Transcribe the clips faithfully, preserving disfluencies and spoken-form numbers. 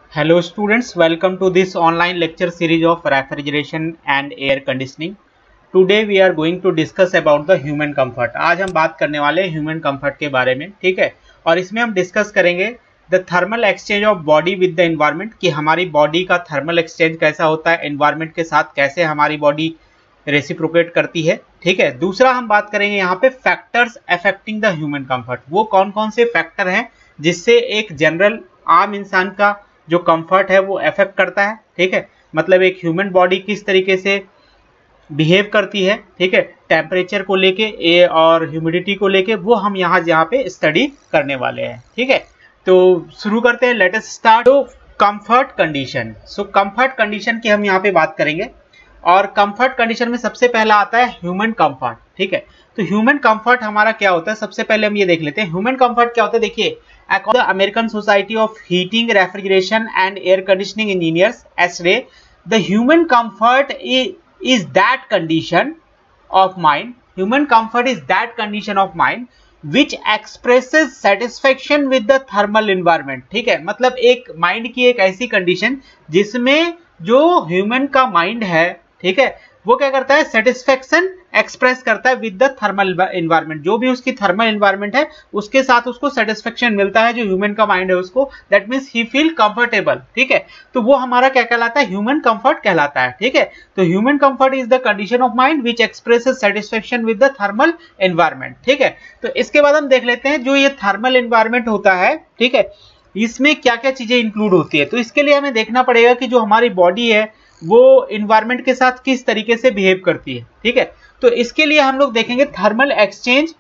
Hello students, welcome to this online lecture series of refrigeration and air conditioning. Today we are going to discuss about the human comfort. आज हम बात करने वाले हैं human comfort के बारे में, ठीक है। और इसमें हम डिस्कस करेंगे the thermal exchange of body with the environment, कि हमारी बॉडी का थर्मल एक्सचेंज कैसा होता है, एनवायरमेंट के साथ कैसे हमारी बॉडी रेसिप्रोकेट करती है, ठीक है। दूसरा हम बात करेंगे यहाँ पे factors affecting the human comfort, वो कौन कौन से फैक्टर हैं जिससे एक जनरल आम इंसान का जो कंफर्ट है वो अफेक्ट करता है, ठीक है। मतलब एक ह्यूमन बॉडी किस तरीके से बिहेव करती है, ठीक है, टेम्परेचर को लेके और ह्यूमिडिटी को लेके, वो हम यहाँ यहाँ पे स्टडी करने वाले हैं, ठीक है। तो शुरू करते हैं, लेट अस स्टार्ट। तो comfort condition, so comfort condition की हम यहाँ पे बात करेंगे और कंफर्ट कंडीशन में सबसे पहला आता है ह्यूमन कंफर्ट, ठीक है। तो ह्यूमन कंफर्ट हमारा क्या होता है, सबसे पहले हम ये देख लेते हैं ह्यूमन कंफर्ट क्या होता है। देखिए, according to the American Society of Heating, Refrigeration and Air Conditioning Engineers (A S R E), the human comfort is, is that condition of mind. Human comfort is that condition of mind which expresses satisfaction with the thermal environment. ठीक है, मतलब एक mind की एक ऐसी condition जिसमें जो human का माइंड है, ठीक है, वो क्या करता है, सेटिस्फेक्शन एक्सप्रेस करता है विद द थर्मल एनवायरनमेंट। जो भी उसकी थर्मल एनवायरनमेंट है उसके साथ उसको सेटिस्फेक्शन मिलता है, जो ह्यूमन का माइंड है उसको, that means he feel comfortable, ठीक है। तो वो हमारा क्या कहलाता है, ह्यूमन कंफर्ट कहलाता है, ठीक है। तो human comfort is the condition of mind which expresses satisfaction with the thermal environment, ठीक है। तो इसके बाद हम देख लेते हैं जो ये थर्मल एनवायरनमेंट होता है, ठीक है, इसमें क्या क्या चीजें इंक्लूड होती है। तो इसके लिए हमें देखना पड़ेगा कि जो हमारी बॉडी है वो इन्वायरमेंट के साथ किस तरीके से बिहेव करती है, ठीक है। तो इसके लिए हम लोग देखेंगे thermal exchange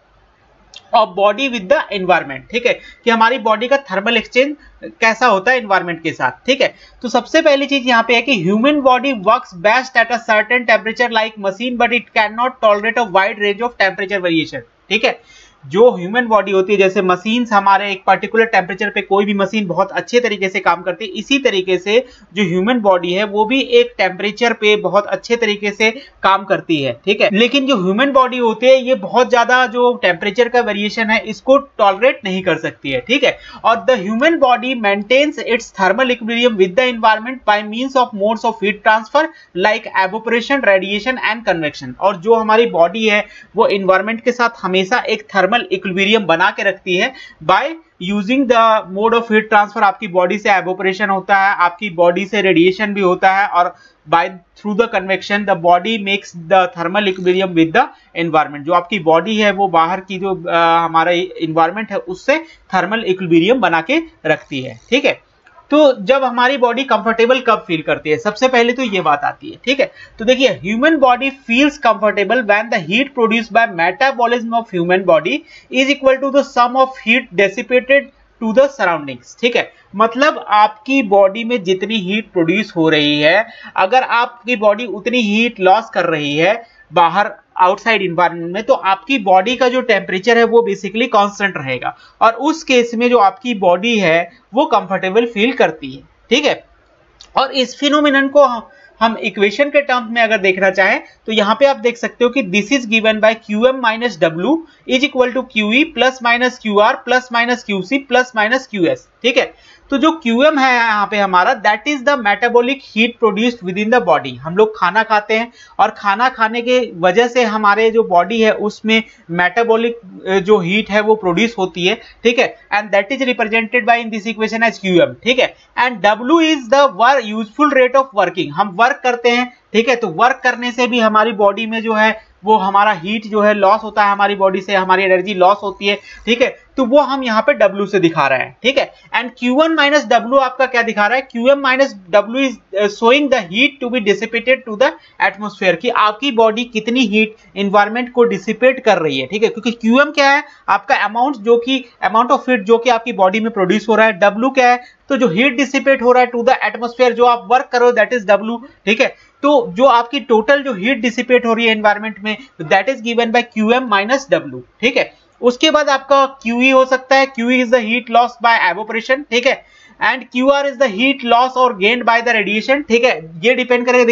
of body with the environment, ठीक है, कि हमारी बॉडी का थर्मल एक्सचेंज कैसा होता है एनवायरनमेंट के साथ, ठीक है। तो सबसे पहली चीज यहाँ पे है कि human body works best at a certain temperature like machine, but it can not tolerate a wide range of temperature variation, ठीक है। जो ह्यूमन बॉडी होती है, जैसे मशीन्स हमारे एक पर्टिकुलर टेम्परेचर पे कोई भी मशीन बहुत अच्छे तरीके से काम करती है, इसी तरीके से जो ह्यूमन बॉडी है वो भी एक टेम्परेचर पे बहुत अच्छे तरीके से काम करती है, ठीक है। लेकिन जो ह्यूमन बॉडी होती है ये बहुत ज्यादा जो टेम्परेचर का वेरिएशन है इसको टॉलरेट नहीं कर सकती है, ठीक है। और the human body maintains its thermal equilibrium with the environment by means of modes of heat transfer like evaporation, radiation and convection. और जो हमारी बॉडी है वो एनवायरनमेंट के साथ हमेशा एक थर्मल इक्विलिब्रियम बना के रखती है by using the mode of heat transfer. आपकी बॉडी से एवोपरेशन होता है, आपकी बॉडी से रेडिएशन भी होता है, और by through the convection the body makes the thermal equilibrium with the environment. जो आपकी बॉडी है वो बाहर की जो आ, हमारा एनवायरनमेंट है उससे थर्मल इक्विलिब्रियम बना के रखती है, ठीक है। तो जब हमारी बॉडी कंफर्टेबल कब फील करती है, सबसे पहले तो ये बात आती है, ठीक है। तो देखिए, human body feels comfortable when the heat produced by metabolism of human body is equal to the sum of heat dissipated to the surroundings, ठीक है। मतलब आपकी बॉडी में जितनी हीट प्रोड्यूस हो रही है, अगर आपकी बॉडी उतनी हीट लॉस कर रही है बाहर आउटसाइड इन्वायरमेंट में, तो आपकी बॉडी का जो टेम्परेचर है वो बेसिकली कांस्टेंट रहेगा, और उस केस में जो आपकी बॉडी है वो कंफर्टेबल फील करती है, ठीक है। और इस फिनोमिनन को हम इक्वेशन के टर्म्स में अगर देखना चाहें तो यहाँ पे आप देख सकते हो कि this is given by Q M minus W is equal to Q E plus minus Q R plus minus Q C plus minus Q S, ठीक है। तो जो Q M है यहाँ पे हमारा, that is the metabolic heat produced within the body. हम लोग खाना खाते हैं और खाना खाने के वजह से हमारे जो बॉडी है उसमें मेटाबॉलिक जो हीट है वो प्रोड्यूस होती है, ठीक है, and that is represented by in this equation as Q M, ठीक है। And W is the work useful rate of working. हम वर्क करते हैं, ठीक है, तो वर्क करने से भी हमारी बॉडी में जो है वो हमारा हीट जो है लॉस होता है, हमारी बॉडी से हमारी एनर्जी लॉस होती है, ठीक है। तो वो हम यहाँ पे W से दिखा रहे हैं, ठीक है। And Q one minus W आपका क्या दिखा रहा है, Q M minus W is showing the heat to be dissipated to the atmosphere, कि आपकी बॉडी कितनी हीट एनवायरनमेंट को डिसिपेट कर रही है, ठीक है। क्योंकि Q M क्या है, आपका अमाउंट, जो कि अमाउंट ऑफ हीट जो कि आपकी बॉडी में प्रोड्यूस हो रहा है। W क्या है, तो जो हीट डिसिपेट हो रहा है टू द एटमॉस्फेयर, जो आप वर्क करो दैट इज W, ठीक है। तो जो आपकी टोटल जो हीट डिसिपेट हो रही है एनवायरनमेंट में, that is given by Q M minus W, ठीक है। उसके बाद आपका Q E हो सकता है, Q E is the heat loss by evaporation, ठीक है, and Q R is the heat loss और गेन्ड बाय द रेडिएशन, ठीक है। ये डिपेंड करेगा, देखिए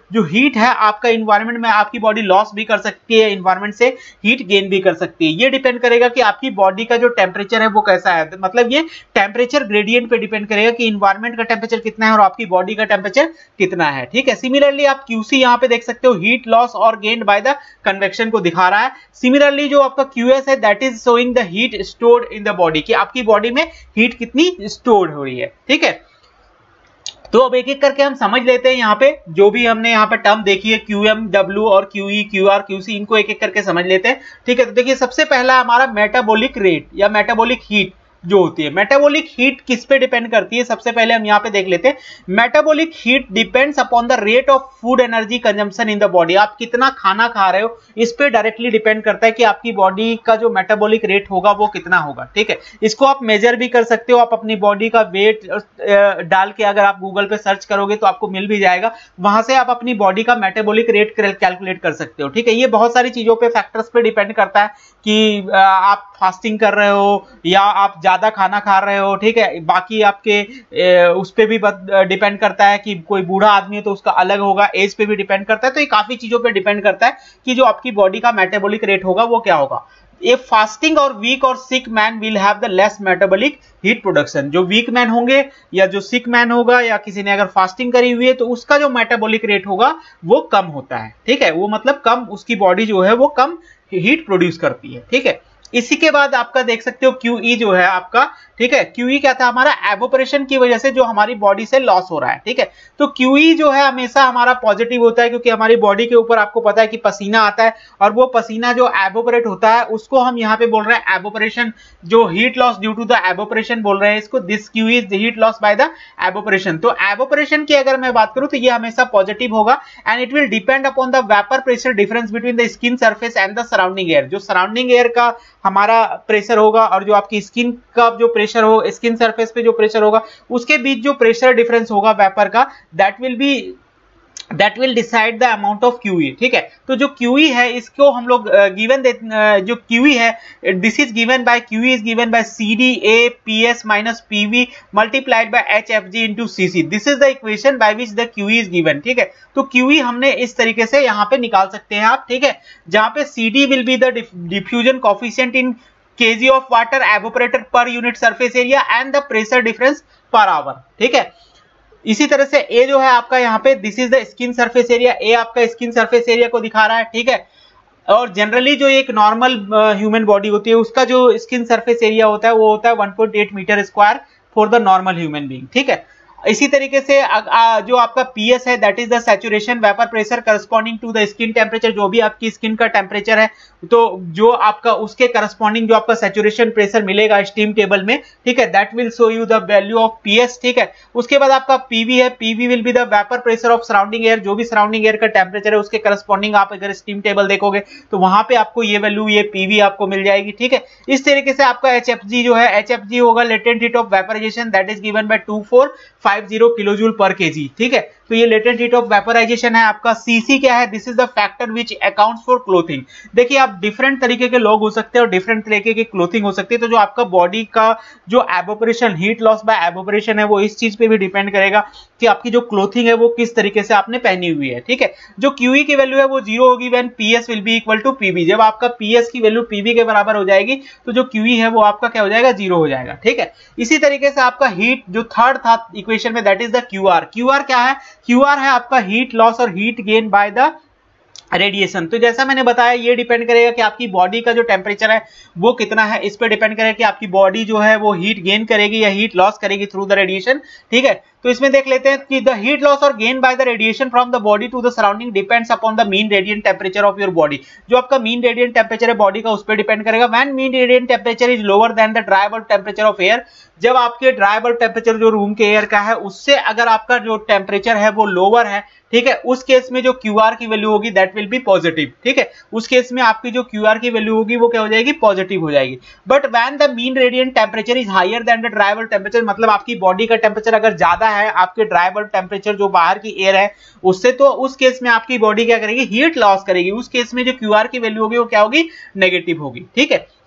जो हीट है आपका इन्वायरमेंट में आपकी बॉडी लॉस भी कर सकती है, इन्वायरमेंट से हीट गेन भी कर सकती है। ये डिपेंड करेगा कि आपकी बॉडी का जो टेम्परेचर है वो कैसा है, मतलब ये टेम्परेचर ग्रेडियंट पे डिपेंड करेगा कि इन्वायरमेंट का टेम्परेचर कितना है और आपकी बॉडी का टेम्परेचर कितना है, ठीक है। सिमिलरली आप क्यूसी यहाँ पे देख सकते हो, हीट लॉस और गेन्ड बाय द कन्वेक्शन को दिखा रहा है। सिमिलरली जो आपका क्यूएस है that is showing the heat stored in the body, कि आपकी बॉडी में हीट कितनी स्टोर्ड हो रही है, ठीक है। तो अब एक एक करके हम समझ लेते हैं, यहाँ पे जो भी हमने यहाँ पे टर्म देखी है क्यू एम डब्ल्यू और क्यूई क्यूआर क्यूसी, इनको एक एक करके समझ लेते हैं, ठीक है। तो देखिए सबसे पहला हमारा मेटाबॉलिक रेट या मेटाबॉलिक हीट जो होती है। मेटाबॉलिक हीट किस पे डिपेंड करती है, सबसे पहले हम यहाँ पे देख लेते हैं। Metabolic heat depends upon the rate of food energy consumption in the body, आप कितना खाना खा रहे हो इस पे डायरेक्टली डिपेंड करता है कि आपकी बॉडी का जो मेटाबॉलिक रेट होगा वो कितना होगा, ठीक है। इसको आप मेजर भी कर सकते हो, आप अपनी बॉडी का वेट डाल के अगर आप गूगल पे सर्च करोगे तो आपको मिल भी जाएगा, वहां से आप अपनी बॉडी का मेटाबॉलिक रेट कैलकुलेट कर सकते हो, ठीक है। ये बहुत सारी चीजों पे फैक्टर्स पे डिपेंड करता है कि आप फास्टिंग कर रहे हो या आप ज्यादा खाना खा रहे हो, ठीक है। बाकी आपके उस पे भी डिपेंड करता है कि कोई बूढ़ा आदमी है तो उसका अलग होगा, एज पे भी डिपेंड करता है। तो ये काफी चीजों पे डिपेंड करता है कि जो आपकी बॉडी का मेटाबॉलिक रेट होगा वो क्या होगा। ए फास्टिंग और वीक और sick man will have the less metabolic heat production, जो वीक मैन होंगे या जो सिक मैन होगा या किसी ने अगर फास्टिंग करी हुई है तो उसका जो मेटाबॉलिक रेट होगा वो कम होता है, ठीक है। वो मतलब कम, उसकी बॉडी जो है वो कम हीट प्रोड्यूस करती है, ठीक है। इसी के बाद आपका देख सकते हो क्यूई जो है आपका, ठीक है। क्यूई क्या था, हमारा एवोपरेशन की वजह से जो हमारी बॉडी से लॉस हो रहा है, ठीक है। तो क्यूई जो है हमेशा हमारा पॉजिटिव होता है, क्योंकि हमारी बॉडी के ऊपर आपको पता है कि पसीना आता है और वो पसीना जो एवोपरेट होता है उसको हम यहाँ पे बोल रहे हैं एवोपरेशन, जो heat loss due to the evaporation बोल रहे हैं इसको, this QE is the heat loss by the evaporation. तो एवोपरेशन की अगर मैं बात करूं तो ये हमेशा पॉजिटिव होगा and it will depend upon the vapour pressure difference between the skin surface and the surrounding air. जो सराउंडिंग एयर का हमारा प्रेशर होगा और जो आपकी स्किन का जो प्रेशर हो, स्किन सरफेस पे जो प्रेशर होगा उसके बीच जो प्रेशर डिफरेंस होगा वेपर का, that will be that will decide the amount of QE, ठीक है। तो जो क्यूई है इसको हम लोग गिवन uh, जो क्यूई है this is given by QE is given by C D A P S minus P V multiplied by H F G into C C, this is the equation by which the QE is given, ठीक है। तो QE हमने इस तरीके से यहाँ पे निकाल सकते हैं आप, ठीक है, जहां पे C D will be the diffusion coefficient in kg of water evaporated per unit surface area and the pressure difference per hour, ठीक है। इसी तरह से ए जो है आपका यहाँ पे this is the skin surface area, A आपका स्किन सरफेस एरिया को दिखा रहा है, ठीक है। और जनरली जो एक नॉर्मल ह्यूमन बॉडी होती है उसका जो स्किन सरफेस एरिया होता है वो होता है one point eight metre square for the normal human being, ठीक है। इसी तरीके से जो आपका पीएस है that is the saturation vapour pressure corresponding to the skin temperature, जो भी आपकी स्किन का टेम्परेचर है तो जो आपका उसके करस्पॉन्डिंग जो आपका सैचुरेशन प्रेशर मिलेगा स्टीम टेबल में, ठीक है, that will show you the value of PS, ठीक है। उसके बाद आपका पीवी है, PV will be the vapour pressure of surrounding air, जो भी सराउंडिंग एयर का टेम्परेचर है उसके करस्पॉन्डिंग आप अगर स्टीम टेबल देखोगे तो वहां पे आपको ये वैल्यू ये पीवी आपको मिल जाएगी, ठीक है। इस तरीके से आपका एचएफजी जो है, एचएफजी होगा latent heat of vaporisation that is given by two four five zero kilo joule per kg, ठीक है। तो ये लेटेंट हीट ऑफ वेपराइजेशन है आपका। सीसी क्या है, this is the factor which accounts for clothing. देखिए आप डिफरेंट तरीके के लोग हो सकते हैं और डिफरेंट तरीके की क्लोथिंग हो सकती है, तो जो आपका बॉडी का जो evaporation heat loss by evaporation है वो इस चीज पे भी डिपेंड करेगा कि आपकी जो क्लोथिंग है वो किस तरीके से आपने पहनी हुई है, ठीक है। जो क्यूई की वैल्यू है वो जीरो होगी when PS will be equal to PV, जब आपका पीएस की वैल्यू पीवी के बराबर हो जाएगी तो जो क्यूई है वो आपका क्या हो जाएगा, जीरो हो जाएगा, ठीक है। इसी तरीके से आपका हीट जो थर्ड था इक्वेशन में that is the QR. QR क्या है, क्यूआर है आपका हीट लॉस और heat gain by the radiation. तो जैसा मैंने बताया ये डिपेंड करेगा कि आपकी बॉडी का जो टेम्परेचर है वो कितना है, इस पे डिपेंड करेगा कि आपकी बॉडी जो है वो हीट गेन करेगी या हीट लॉस करेगी थ्रू द रेडिएशन, ठीक है। तो इसमें देख लेते हैं कि द हीट लॉस और gain by the radiation from the body to the surrounding depends upon the mean radiant temperature of your body. जो आपका मीन रेडिएंट टेम्परेचर है बॉडी का उस पर डिपेंड करेगा। When mean radiant temperature is lower than the dry bulb temperature of air, जब आपके dry bulb temperature जो रूम के एयर का है उससे अगर आपका जो टेम्परेचर है वो लोअर है, ठीक है, उस केस में जो क्यूआर की वैल्यू होगी दैट विल बी पॉजिटिव, ठीक है। उस केस में आपकी जो क्यूआर की वैल्यू होगी वो क्या हो जाएगी, पॉजिटिव हो जाएगी। But when the mean radiant temperature is higher than the dry bulb temperature, मतलब आपकी बॉडी का टेम्परेचर अगर ज्यादा है आपके ड्राई बल्ब टेम्परेचर जो बाहर की एयर है उससे, तो उस केस में आपकी बॉडी क्या करेगी, हीट लॉस करेगी। उस केस में जो क्यूआर की वैल्यू होगी वो क्या होगी, नेगेटिव होगी, ठीक है।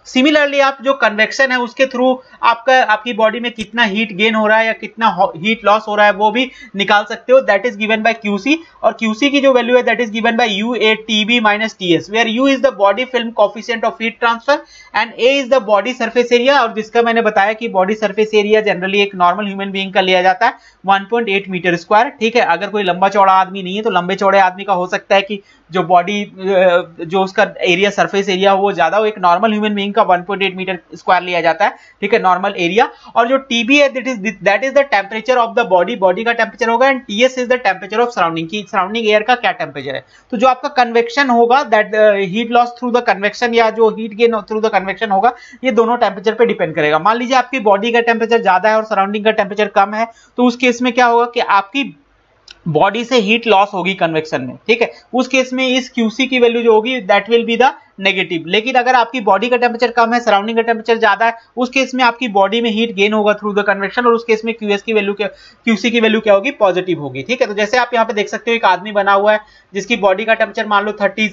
सिमिलरली आप जो कन्वेक्शन है उसके थ्रू आपका आपकी बॉडी में कितना हीट गेन हो रहा है या कितना हीट लॉस हो रहा है वो भी निकाल सकते हो, that is given by QC. और क्यूसी की जो वैल्यू है that is given by U A TB minus TS, where U is the body film coefficient of heat transfer and A is the body surface area, और जिसका मैंने बताया कि body surface area generally एक normal human being का लिया जाता है one point eight metre square, ठीक है। अगर कोई लंबा चौड़ा आदमी नहीं है तो लंबे चौड़े आदमी का हो सकता है कि जो बॉडी जो उसका एरिया सरफेस एरिया हो वो ज्यादा हो, एक नॉर्मल ह्यूमन बीइंग का one point eight metre square लिया जाता है, ठीक है, नॉर्मल एरिया। और जो टीबी है that is that is the temperature of the body, body का टेंपरेचर होगा, and TS is the temperature of surrounding, की सराउंडिंग एयर का क्या टेंपरेचर है। तो जो आपका कन्वेक्शन होगा that heat loss through the convection या जो heat gain through the convection होगा ये दोनों टेंपरेचर पे डिपेंड करेगा। मान लीजिए आपकी बॉडी का टेंपरेचर ज्यादा है और सराउंडिंग का टेंपरेचर कम है, तो उस केस में क्या होगा कि आपकी बॉडी से हीट लॉस होगी कन्वेक्शन में, ठीक है। उस केस में इस क्यूसी की वैल्यू जो होगी that will be the negative. लेकिन अगर आपकी बॉडी का टेंपरेचर कम है, सराउंडिंग का टेंपरेचर ज्यादा है, उस केस में आपकी बॉडी में हीट गेन होगा थ्रू द कन्वेक्शन, और उस केस में क्यूएस की वैल्यू क्या क्यूसी की वैल्यू क्या होगी, पॉजिटिव होगी, ठीक है। तो जैसे आप यहाँ पे देख सकते हो एक आदमी बना हुआ है जिसकी बॉडी का टेंपरेचर मान लो थर्टी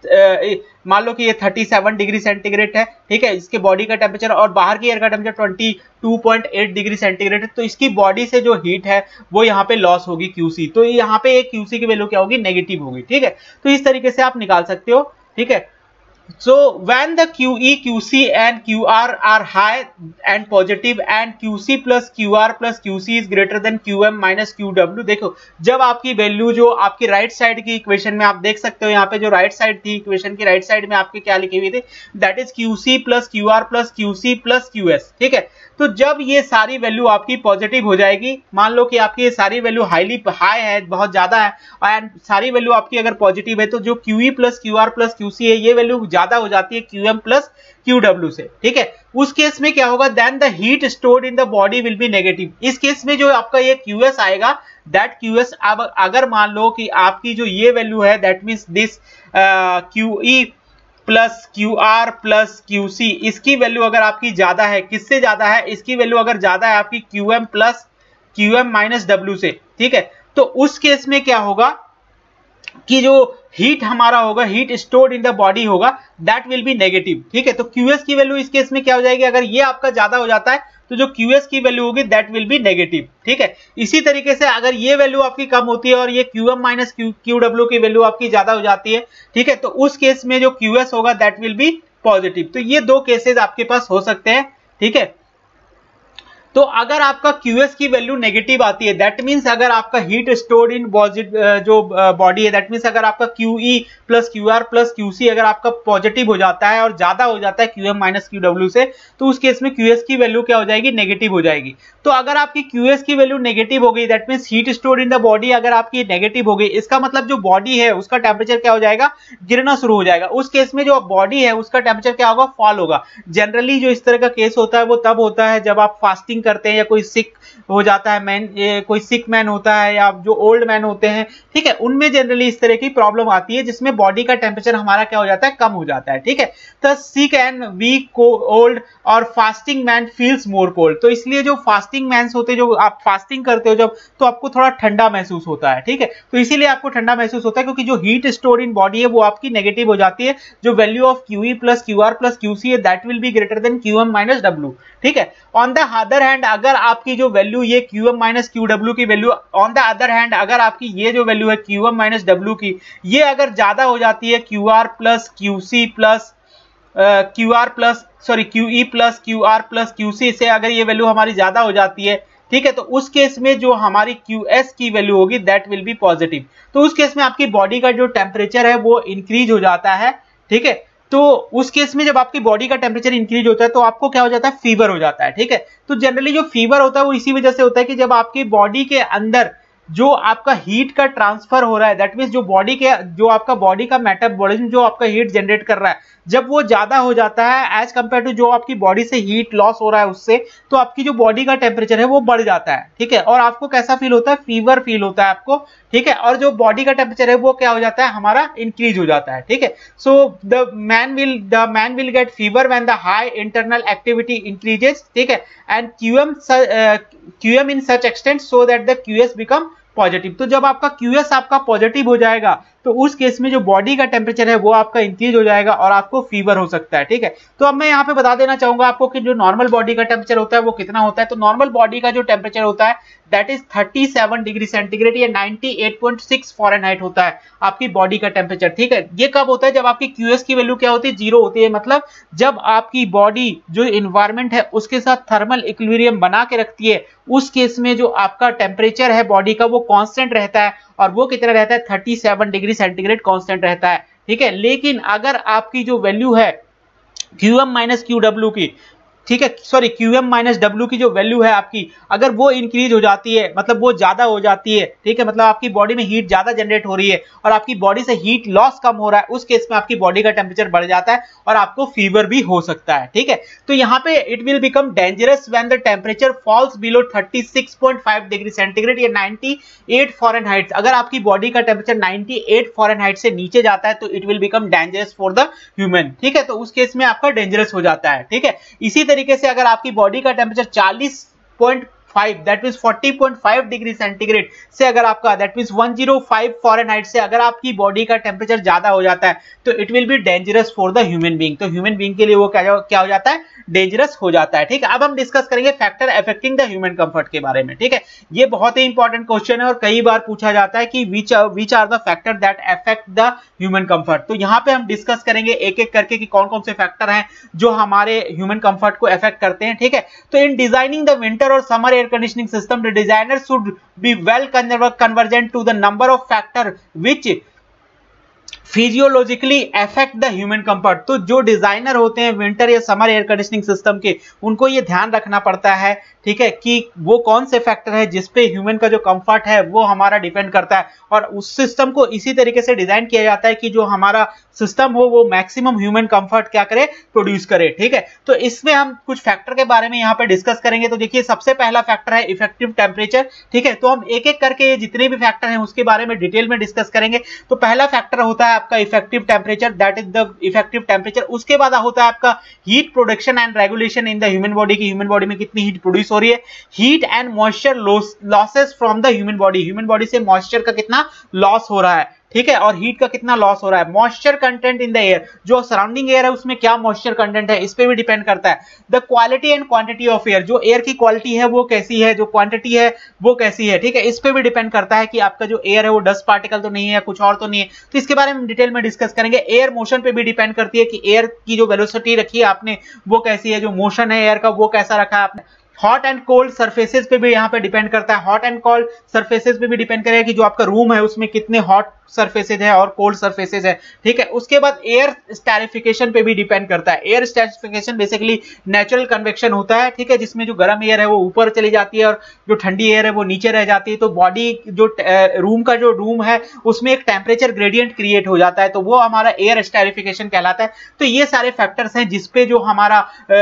मान लो कि ये थर्टी सेवन डिग्री सेंटीग्रेड है, ठीक है, इसके बॉडी का टेंपरेचर, और बाहर की एयर का temperature twenty two point eight degree centigrade है, तो इसकी बॉडी से जो हीट है वो यहाँ पे लॉस होगी क्यूसी, तो यहाँ पे एक क्यूसी की वैल्यू क्या होगी, नेगेटिव होगी, ठीक है। तो इस तरीके से आप निकाल सकते हो, ठीक है। So when the Q E, Q C and Q R are high and positive and Q C plus Q R plus Q C is greater than Q M minus Q W, देखो जब आपकी value जो आपकी right side की equation में आप देख सकते हो, यहाँ पे जो राइट साइड थी इक्वेशन की राइट साइड में आपके क्या लिखी हुई थी, that is Q C plus Q R plus Q C plus Q S, ठीक है। तो जब ये सारी वैल्यू आपकी पॉजिटिव हो जाएगी, मान लो कि आपकी ये सारी वैल्यू हाईली हाई है, बहुत ज्यादा है, एंड सारी वैल्यू आपकी अगर पॉजिटिव है, तो जो Q E plus Q R plus Q C है ये वैल्यू ज्यादा हो जाती है Q M plus Q W से, ठीक है। उस केस में क्या होगा, then the heat stored in the body will be negative. इस केस में जो आपका ये Q S आएगा, दैट Q S अब अगर मान लो कि आपकी जो ये वैल्यू है that means this Q E plus Q R plus Q C, इसकी वैल्यू अगर आपकी ज्यादा है, किससे ज्यादा है, इसकी वैल्यू अगर ज्यादा है आपकी Q M plus Q M minus W से, ठीक है। तो उस केस में क्या होगा कि जो हीट हमारा होगा, heat stored in the body होगा, दैट विल बी नेगेटिव, ठीक है। तो क्यूएस की वैल्यू इस केस में क्या हो जाएगी, अगर ये आपका ज्यादा हो जाता है तो जो क्यूएस की वैल्यू होगी दैट विल बी नेगेटिव, ठीक है। इसी तरीके से अगर ये वैल्यू आपकी कम होती है और ये क्यूएम माइनस क्यूडब्ल्यू की वैल्यू आपकी ज्यादा हो जाती है, ठीक है, तो उस केस में जो क्यूएस होगा दैट विल बी पॉजिटिव। तो ये दो केसेस आपके पास हो सकते हैं, ठीक है। तो अगर आपका क्यूएस की वैल्यू नेगेटिव आती है, दैट मींस अगर आपका हीट स्टोर्ड इन जो बॉडी है, दैट मींस अगर आपका QE plus QR plus QC अगर आपका पॉजिटिव हो जाता है और ज्यादा हो जाता है क्यूएम माइनस क्यूडब्ल्यू से, तो उस केस में क्यूएस की वैल्यू क्या हो जाएगी, नेगेटिव हो जाएगी। तो अगर आपकी क्यूएस की वैल्यू नेगेटिव हो गई, that means heat stored in the body अगर आपकी नेगेटिव हो गई, इसका मतलब जो बॉडी है उसका टेम्परेचर क्या हो जाएगा, गिरना शुरू हो जाएगा। उस केस में जो बॉडी है उसका टेम्परेचर क्या होगा, फॉल होगा। जनरली जो इस तरह का केस होता है वो तब होता है जब आप फास्टिंग करते हैं या कोई सिक हो जाता है मैन, कोई सिक मैन होता है या जो ओल्ड मैन होते हैं, ठीक है, उनमें जनरली इस तरह की प्रॉब्लम आती है जिसमें बॉडी का टेम्परेचर हमारा क्या हो जाता है, कम हो जाता है, ठीक है। तो सिक एंड वीक ओल्ड और fasting man feels more cold, तो इसलिए जो फास्टिंग मैन होते हैं, जो आप फास्टिंग करते हो जब, तो आपको थोड़ा ठंडा महसूस होता है, ठीक है। तो इसीलिए आपको ठंडा महसूस होता है क्योंकि जो हीट स्टोर इन बॉडी है वो आपकी नेगेटिव हो जाती है। जो value of QE plus QR plus QC है that will be greater than QM minus W, ठीक है। ऑन द अदर हैंड अगर आपकी जो वैल्यू ये क्यूएम माइनस क्यूडब्ल्यू की value, on the other hand अगर आपकी ये जो वैल्यू है क्यूएम माइनस डब्ल्यू की, ये अगर ज्यादा हो जाती है QR plus QC plus QR plus sorry QE plus QR plus QC से अगर ये वैल्यू हमारी ज्यादा हो जाती है, ठीक है, तो उस केस में जो हमारी क्यूएस की वैल्यू होगी दैट विल बी पॉजिटिव। तो उस केस में आपकी बॉडी का जो टेम्परेचर है वो इंक्रीज हो जाता है, ठीक है। तो उस केस में जब आपकी बॉडी का टेम्परेचर इंक्रीज होता है तो आपको क्या हो जाता है, फीवर हो जाता है, ठीक है। तो जनरली जो फीवर होता है वो इसी वजह से होता है कि जब आपकी बॉडी के अंदर जो आपका हीट का ट्रांसफर हो रहा है, दैट मींस जो बॉडी के जो आपका बॉडी का मेटाबॉलिज्म जो आपका हीट जनरेट कर रहा है, जब वो ज्यादा हो जाता है एज कंपेयर टू जो आपकी बॉडी से हीट लॉस हो रहा है उससे, तो आपकी जो बॉडी का टेम्परेचर है वो बढ़ जाता है, ठीक है। और आपको कैसा फील होता है, फीवर फील होता है आपको, ठीक है। और जो बॉडी का टेम्परेचर है वो क्या हो जाता है, हमारा इंक्रीज हो जाता है, ठीक है। So the man will the man will get fever when the high internal activity increases, ठीक है, and QM QM in such extent so that the QS become positive. तो जब आपका क्यूएस आपका पॉजिटिव हो जाएगा तो उस केस में जो बॉडी का टेम्परेचर है वो आपका इंक्रीज हो जाएगा और आपको फीवर हो सकता है, ठीक है। तो अब मैं यहाँ पे बता देना चाहूंगा आपको कि जो नॉर्मल बॉडी का टेम्परेचर होता है वो कितना होता है। तो नॉर्मल बॉडी का जो टेम्परेचर होता है that is thirty seven degree centigrade या ninety eight point six Fahrenheit होता है आपकी बॉडी का टेम्परेचर, ठीक है। ये कब होता है? जब आपकी क्यूएस की वैल्यू क्या होती है? जीरो होती है। मतलब जब आपकी बॉडी जो इन्वायरमेंट है उसके साथ थर्मल इक्विलिब्रियम बना के रखती है, उस केस में जो आपका टेम्परेचर है बॉडी का वो कांस्टेंट रहता है और वो कितना रहता है? Thirty seven degree centigrade constant रहता है, ठीक है। लेकिन अगर आपकी जो वैल्यू है क्यूएम माइनस क्यूडब्ल्यू की, ठीक है, सॉरी क्यूएम माइनस डब्ल्यू की जो वैल्यू है आपकी, अगर वो इंक्रीज हो जाती है, मतलब वो ज्यादा हो जाती है, ठीक है, मतलब आपकी बॉडी में हीट ज्यादा जनरेट हो रही है और आपकी बॉडी से हीट लॉस कम हो रहा है, उस केस में आपकी बॉडी का टेम्परेचर बढ़ जाता है और आपको फीवर भी हो सकता है, ठीक है। तो यहाँ पे it will become dangerous when the temperature falls below thirty six point five degree centigrade या नाइंटी एट फ़ारेनहाइट। अगर आपकी बॉडी का टेम्परेचर नाइंटी एट फ़ारेनहाइट से नीचे जाता है तो it will become dangerous for the human, ठीक है। तो उस केस में आपका डेंजरस हो जाता है, ठीक है। इसी तरीके से अगर आपकी बॉडी का टेम्परेचर चालीस point five that means forty point five degree centigrade से अगर आपका that means one zero five Fahrenheit से अगर आपकी बॉडी का टेम्परेचर ज्यादा हो जाता है तो it will be dangerous for the human being. तो ह्यूमन बीइंग के लिए वो क्या क्या हो जाता है? डेंजरस हो जाता है, ठीक है। अब हम डिस्कस करेंगे factor affecting the human comfort के बारे में, ठीक है। ये बहुत ही इंपॉर्टेंट क्वेश्चन है और कई बार पूछा जाता है कि which which are the factor that affect the human comfort. तो यहाँ पे हम डिस्कस करेंगे एक एक करके कि कौन कौन से फैक्टर हैं जो हमारे ह्यूमन कंफर्ट को अफेक्ट करते हैं, ठीक है। तो इन डिजाइनिंग द विंटर और summer air conditioning system the designer should be well convergent to the number of factor which physiologically affect the human comfort. तो जो डिजाइनर होते हैं विंटर या समर एयर कंडीशनिंग सिस्टम के, उनको ये ध्यान रखना पड़ता है, ठीक है, कि वो कौन से फैक्टर है जिसपे ह्यूमन का जो कंफर्ट है वो हमारा डिपेंड करता है और उस सिस्टम को इसी तरीके से डिजाइन किया जाता है कि जो हमारा सिस्टम हो वो मैक्सिमम ह्यूमन कंफर्ट क्या करे? प्रोड्यूस करे, ठीक है। तो इसमें हम कुछ फैक्टर के बारे में यहाँ पे डिस्कस करेंगे। तो देखिए सबसे पहला फैक्टर है इफेक्टिव टेम्परेचर, ठीक है। तो हम एक एक करके जितने भी फैक्टर हैं उसके बारे में डिटेल में डिस्कस करेंगे। तो पहला फैक्टर होता है आपका effective temperature, that is the effective temperature. उसके बाद होता है आपका heat production and regulation in the human body की ह्यूमन बॉडी में कितनी हीट प्रोड्यूस हो रही है। Heat and moisture losses from the human body, human body से मॉइस्चर का कितना लॉस हो रहा है, ठीक है, और हीट का कितना लॉस हो रहा है। Moisture content in the air, जो सराउंडिंग एयर है उसमें क्या मॉइस्चर कंटेंट है, इस पे भी डिपेंड करता है। The quality and quantity of air, जो एयर की क्वालिटी है वो कैसी है, जो क्वांटिटी है वो कैसी है, ठीक है, इस पे भी डिपेंड करता है कि आपका जो एयर है वो डस्ट पार्टिकल तो नहीं है, कुछ और तो नहीं है। तो इसके बारे में डिटेल में डिस्कस करेंगे। एयर मोशन पे भी डिपेंड करती है कि एयर की जो वेलोसिटी रखी है आपने वो कैसी है, जो मोशन है एयर का वो कैसा रखा है आपने। हॉट एंड कोल्ड सरफेसेस पे भी यहाँ पे डिपेंड करता है। हॉट एंड कोल्ड सरफेसेस पे भी डिपेंड करेगा कि जो आपका रूम है उसमें कितने हॉट सरफेसेस है और कोल्ड सरफेसेस है, ठीक है। उसके बाद एयर स्टैरिफिकेशन पे भी डिपेंड करता है। Air stratification basically natural convection होता है, ठीक है, जिसमें जो गर्म एयर है वो ऊपर चली जाती है और जो ठंडी एयर है वो नीचे रह जाती है। तो बॉडी जो रूम का जो रूम है उसमें एक टेम्परेचर ग्रेडियंट क्रिएट हो जाता है, तो वो हमारा एयर स्टैरिफिकेशन कहलाता है। तो ये सारे फैक्टर्स हैं जिसपे जो हमारा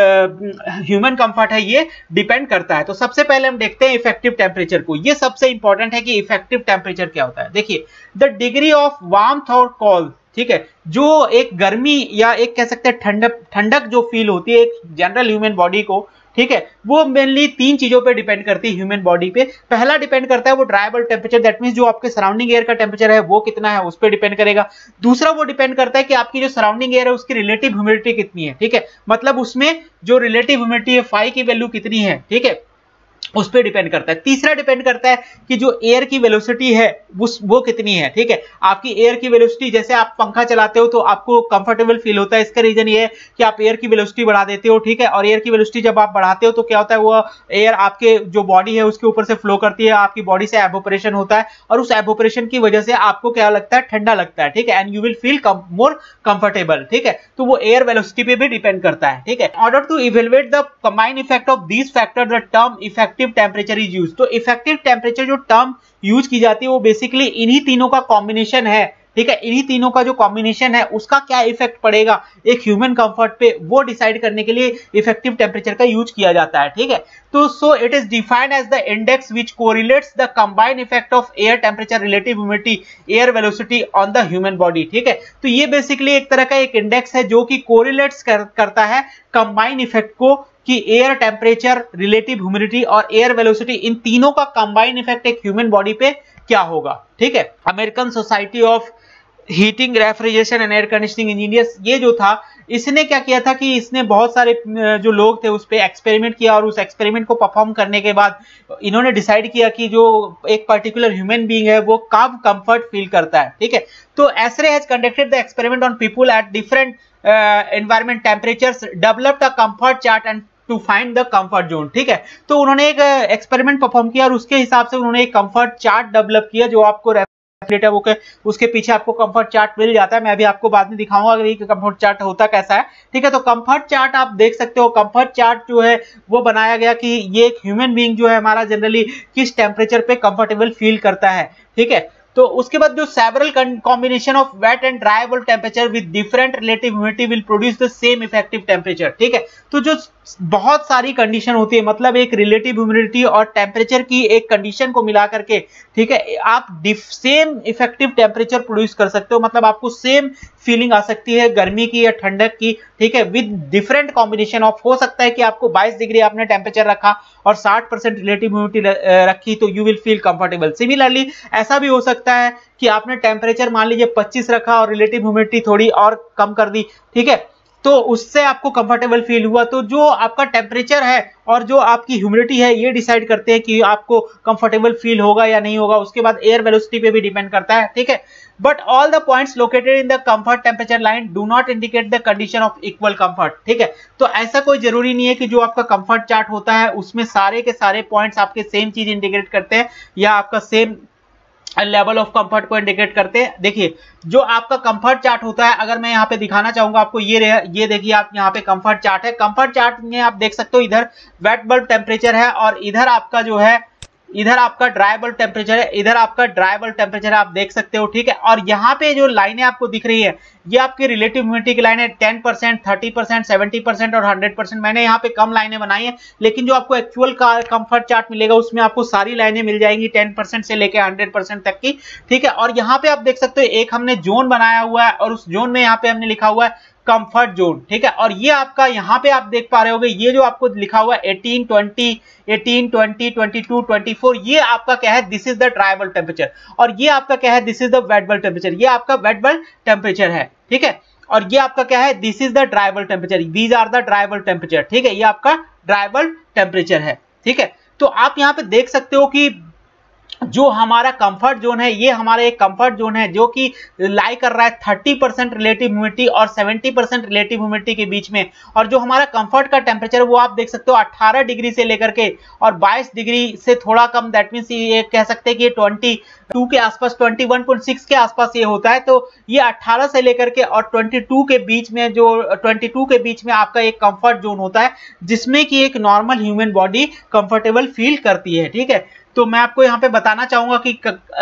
ह्यूमन कंफर्ट है ये डिपेंड करता है। तो सबसे पहले हम देखते हैं इफेक्टिव टेम्परेचर को। ये सबसे इंपॉर्टेंट है कि इफेक्टिव टेम्परेचर क्या होता है। देखिए द डिग्री ऑफ वार्मथ और कोल्ड, ठीक है, जो एक गर्मी या एक कह सकते हैं ठंडक ठंडक जो फील होती है एक जनरल ह्यूमन बॉडी को, ठीक है, वो मेनली तीन चीजों पे डिपेंड करती है ह्यूमन बॉडी पे। पहला डिपेंड करता है वो ड्राइबल टेम्परेचर, दैट मींस जो आपके सराउंडिंग एयर का टेम्परेचर है वो कितना है उस पर डिपेंड करेगा। दूसरा वो डिपेंड करता है कि आपकी जो सराउंडिंग एयर है उसकी रिलेटिव ह्यूमिडिटी कितनी है, ठीक है, मतलब उसमें जो रिलेटिव ह्यूमिडिटी है फाई की वैल्यू कितनी है, ठीक है, उस पर डिपेंड करता है। तीसरा डिपेंड करता है कि जो एयर की वेलोसिटी है उस वो कितनी है, ठीक है। आपकी एयर की वेलोसिटी, जैसे आप पंखा चलाते हो तो आपको कंफर्टेबल फील होता है, इसका रीजन ये है कि आप एयर की वेलोसिटी बढ़ा देते हो, ठीक है, और एयर की वेलोसिटी जब आप बढ़ाते हो तो क्या होता है वो एयर आपके जो बॉडी है उसके ऊपर से फ्लो करती है, आपकी बॉडी से एवोपरेशन होता है और उस एवोपरेशन की वजह से आपको क्या लगता है, ठंडा लगता है, ठीक है, and you will feel more comfortable, ठीक है। तो वो एयर वेलोसिटी पे भी डिपेंड करता है, ठीक है। Order to evaluate the combined effect of these factor the term effective temperature is used. तो इफेक्टिव टेम्परेचर जो टर्म यूज की जाती है वो बेसिकली इन्हीं तीनों का कॉम्बिनेशन है, ठीक है, इन्हीं तीनों का जो कॉम्बिनेशन है उसका क्या इफेक्ट पड़ेगा एक ह्यूमन कंफर्ट पे वो डिसाइड करने के लिए इफेक्टिव टेम्परेचर का यूज किया जाता है, ठीक है। तो so it is defined as the index which correlates the combined effect of air temperature, relative humidity, air velocity on the human body, ठीक है। तो ये बेसिकली एक तरह का एक इंडेक्स है जो कि कोरिलेट्स कर, करता है कंबाइंड इफेक्ट को कि एयर टेम्परेचर, रिलेटिव ह्यूमिडिटी और एयर वेलोसिटी इन तीनों का कंबाइंड इफेक्ट एक ह्यूमन बॉडी पे क्या होगा। ठीक है, American Society of Heating Refrigeration and Air Conditioning Engineers, ये जो था इसने क्या किया था कि इसने बहुत सारे जो लोग थे उस पर एक्सपेरिमेंट किया और उस एक्सपेरिमेंट को परफॉर्म करने के बाद इन्होंने डिसाइड किया कि जो एक पर्टिकुलर ह्यूमन बीइंग है वो कब कंफर्ट फील करता है। ठीक है, तो ASHRAE has conducted the experiment on people at different environment temperatures, developed a comfort chart and to find the comfort zone. ठीक है, तो उन्होंने एक एक्सपेरिमेंट परफॉर्म किया और उसके हिसाब से उन्होंने एक कंफर्ट चार्ट डेवलप किया जो आपको है वो के उसके पीछे आपको कंफर्ट चार्ट मिल जाता है। मैं अभी आपको बाद में दिखाऊंगा अगर ये कंफर्ट चार्ट होता कैसा है। ठीक है, तो कंफर्ट चार्ट आप देख सकते हो, कंफर्ट चार्ट जो है वो बनाया गया कि ये एक ह्यूमन बीइंग जो है हमारा जनरली किस टेम्परेचर पे कंफर्टेबल फील करता है। ठीक है, तो उसके बाद जो several combination of wet and dry bulb temperature with different relative humidity will produce the same effective temperature. ठीक है, तो जो बहुत सारी कंडीशन होती है, मतलब एक रिलेटिव ह्यूमिडिटी और टेम्परेचर की एक कंडीशन को मिला करके, ठीक है, आप सेम इफेक्टिव टेम्परेचर प्रोड्यूस कर सकते हो। मतलब आपको सेम फीलिंग आ सकती है गर्मी की या ठंडक की। ठीक है, विद डिफरेंट कॉम्बिनेशन ऑफ, हो सकता है कि आपको बाईस डिग्री आपने टेम्परेचर रखा और साठ परसेंट रिलेटिव ह्यूमिडिटी रखी तो you will feel comfortable. Similarly ऐसा भी हो सकता है कि आपने टेम्परेचर मान लीजिए पच्चीस रखा और रिलेटिव ह्यूमिडिटी थोड़ी और कम कर दी। ठीक है, तो उससे आपको कंफर्टेबल फील हुआ। तो जो आपका टेम्परेचर है और जो आपकी ह्यूमिडिटी है ये डिसाइड करते हैं कि आपको कंफर्टेबल फील होगा या नहीं होगा। उसके बाद एयर वेलोसिटी पे भी डिपेंड करता है। ठीक है, but all the points located in the comfort temperature line do not indicate the condition of equal comfort. ठीक है, तो ऐसा कोई जरूरी नहीं है कि जो आपका कंफर्ट चार्ट होता है उसमें सारे के सारे पॉइंट्स आपके सेम चीज इंडिकेट करते हैं या आपका सेम लेवल ऑफ कंफर्ट को इंडिकेट करते हैं। देखिए, जो आपका कंफर्ट चार्ट होता है, अगर मैं यहाँ पे दिखाना चाहूंगा आपको, ये ये देखिए आप यहाँ पे कंफर्ट चार्ट है। कंफर्ट चार्ट में आप देख सकते हो इधर वेट बल्ब टेम्परेचर है और इधर आपका जो है इधर आपका ड्राई बल्ब टेम्परेचर है, इधर आपका ड्राई बल्ब टेम्परेचर है, आप देख सकते हो। ठीक है, और यहाँ पे जो लाइनें आपको दिख रही है ये आपकी रिलेटिव ह्यूमिडिटी की लाइन है। Ten percent, thirty percent, seventy percent और हंड्रेड परसेंट। मैंने यहाँ पे कम लाइनें बनाई है, लेकिन जो आपको एक्चुअल का कंफर्ट चार्ट मिलेगा उसमें आपको सारी लाइनें मिल जाएंगी टेन परसेंट से लेकर हंड्रेड परसेंट तक की। ठीक है, और यहाँ पे आप देख सकते हो एक हमने जोन बनाया हुआ है और उस जोन में यहाँ पे हमने लिखा हुआ है कंफर्ट जोन। ठीक है, और ये आपका यहाँ पे आप देख पा रहे होगे ये जो आपको लिखा हुआ है eighteen, twenty, eighteen, twenty, twenty two, twenty four, ये आपका क्या है, this is the dry bulb temperature. और ये आपका क्या है, this is the wet bulb temperature. ये आपका वेट बल्ब टेम्परेचर है। ठीक है, और ये आपका क्या है, this is the dry bulb temperature. These are the dry bulb temperature. ठीक है, ये आपका ड्राई बल्ब टेम्परेचर है। ठीक है, तो आप यहाँ पे देख सकते हो कि जो हमारा कंफर्ट जोन है ये हमारा एक कंफर्ट जोन है जो कि लाई कर रहा है थर्टी परसेंट रिलेटिव ह्यूमिडिटी और सेवेंटी परसेंट रिलेटिव ह्यूमिडिटी के बीच में। और जो हमारा कंफर्ट का टेम्परेचर है वो आप देख सकते हो अठारह डिग्री से लेकर के और बाईस डिग्री से थोड़ा कम, दैट मींस ये कह सकते हैं कि ये ट्वेंटी टू के आसपास, ट्वेंटी वन पॉइंट सिक्स के आसपास ये होता है। तो ये अठारह से लेकर के और ट्वेंटी टू के बीच में, जो ट्वेंटी टू के बीच में आपका एक कंफर्ट जोन होता है जिसमें कि एक normal human body comfortable feel करती है। ठीक है, तो मैं आपको यहाँ पे बताना चाहूंगा कि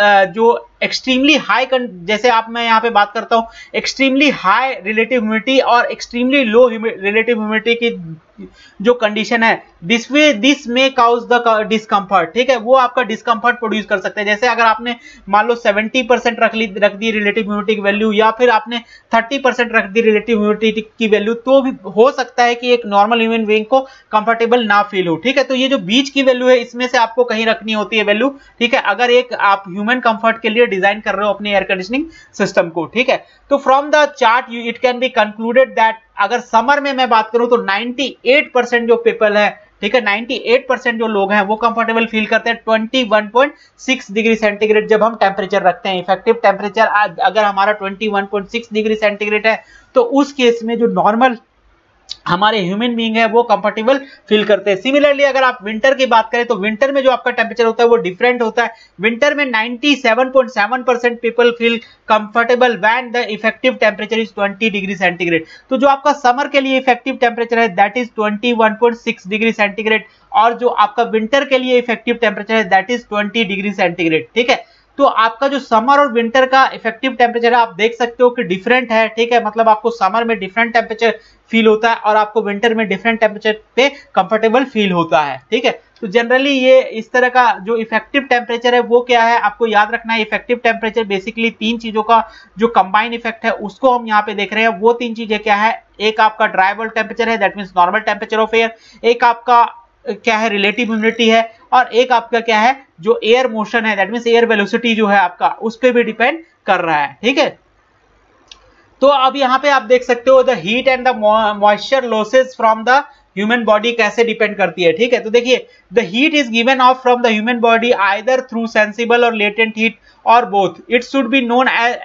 जो एक्सट्रीमली हाई, जैसे आप मैं यहाँ पे बात करता हूँ एक्सट्रीमली हाई रिलेटिव ह्यूमिडिटी और एक्सट्रीमली लो रिलेटिव ह्यूमिडिटी की जो कंडीशन है, this way this may cause the discomfort. ठीक है, वो आपका डिस्कम्फर्ट प्रोड्यूस कर सकते हैं। जैसे अगर आपने मान लो सेवेंटी परसेंट रख ली रख दी रिलेटिव ह्यूमिडिटी की वैल्यू या फिर आपने थर्टी परसेंट रख दी रिलेटिव ह्यूमिडिटी की वैल्यू, तो भी हो सकता है कि एक नॉर्मल ह्यूमन बीइंग को कंफर्टेबल ना फील हो। ठीक है, तो ये जो बीच की वैल्यू है इसमें से आपको कहीं रखनी होती है वैल्यू। ठीक है, अगर एक आप ह्यूमन कंफर्ट के लिए डिजाइन कर रहे हो अपने एयर कंडीशनिंग सिस्टम को। ठीक है, तो from the chart it can be concluded that अगर समर में मैं बात करूं तो अट्ठानवे परसेंट जो पीपल है, ठीक है, अट्ठानवे परसेंट जो लोग हैं वो कंफर्टेबल फील करते हैं इक्कीस पॉइंट सिक्स डिग्री सेंटीग्रेड जब हम टेम्परेचर रखते हैं। इफेक्टिव टेम्परेचर अगर हमारा इक्कीस पॉइंट सिक्स डिग्री सेंटीग्रेड है तो उस केस में जो नॉर्मल हमारे ह्यूमन बीइंग है वो कंफर्टेबल फील करते हैं। सिमिलरली अगर आप विंटर की बात करें तो विंटर में जो आपका टेम्परेचर होता है वो डिफरेंट होता है। विंटर में सत्तानवे point seven percent people feel comfortable when the effective temperature is twenty degree centigrade. तो जो आपका समर के लिए इफेक्टिव टेम्परेचर है दैट इज इक्कीस पॉइंट सिक्स डिग्री सेंटीग्रेड और जो आपका विंटर के लिए इफेक्टिव टेम्परेचर है that is twenty degree centigrade. ठीक है, तो आपका जो समर और विंटर का इफेक्टिव टेम्परेचर है आप देख सकते हो कि डिफरेंट है। ठीक है, मतलब आपको समर में डिफरेंट टेम्परेचर फील होता है और आपको विंटर में डिफरेंट टेम्परेचर पे कंफर्टेबल फील होता है। ठीक है, तो जनरली ये इस तरह का जो इफेक्टिव टेम्परेचर है वो क्या है आपको याद रखना है। इफेक्टिव टेम्परेचर बेसिकली तीन चीजों का जो कंबाइन इफेक्ट है उसको हम यहाँ पे देख रहे हैं। वो तीन चीजें क्या है, एक आपका ड्राई बल्ब टेम्परेचर है that means normal temperature of air, एक आपका क्या है रिलेटिव ह्यूमिडिटी है और एक आपका क्या है जो एयर मोशन है, दैट मींस एयर वेलोसिटी जो है आपका उस पर भी डिपेंड कर रहा है, ठीक है। तो अब यहाँ पे आप देख सकते हो the heat and the moisture losses from the human body कैसे डिपेंड करती है, ठीक है। तो देखिए the heat is given off from the human body either through sensible और लेटेंट हीट और both. It should be known as